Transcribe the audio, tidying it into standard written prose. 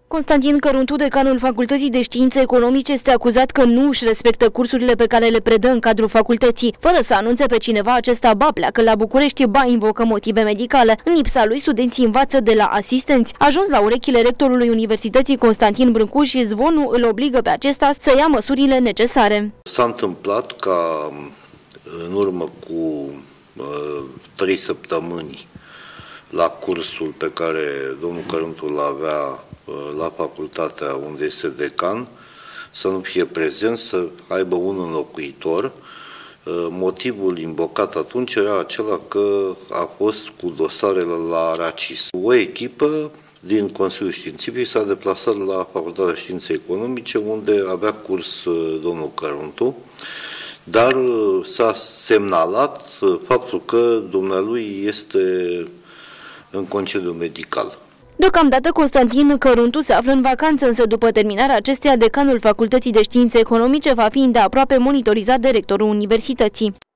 Constantin Căruntu, decanul Facultății de Științe Economice, este acuzat că nu își respectă cursurile pe care le predă în cadrul facultății. Fără să anunțe pe cineva, acesta ba pleacă la București, ba invocă motive medicale. În lipsa lui, studenții învață de la asistenți. Ajuns la urechile rectorului Universității Constantin Brâncu și zvonul îl obligă pe acesta să ia măsurile necesare. S-a întâmplat ca în urmă cu 3 săptămâni, la cursul pe care domnul Căruntu îl avea la facultatea unde este decan, să nu fie prezent, să aibă un înlocuitor. Motivul invocat atunci era acela că a fost cu dosarele la RACIS. O echipă din Consiliul Științific s-a deplasat la Facultatea Științe Economice, unde avea curs domnul Căruntu, dar s-a semnalat faptul că dumnealui este în concediu medical. Deocamdată, Constantin Căruntu se află în vacanță, însă după terminarea acesteia, decanul Facultății de Științe Economice va fi îndeaproape monitorizat de rectorul universității.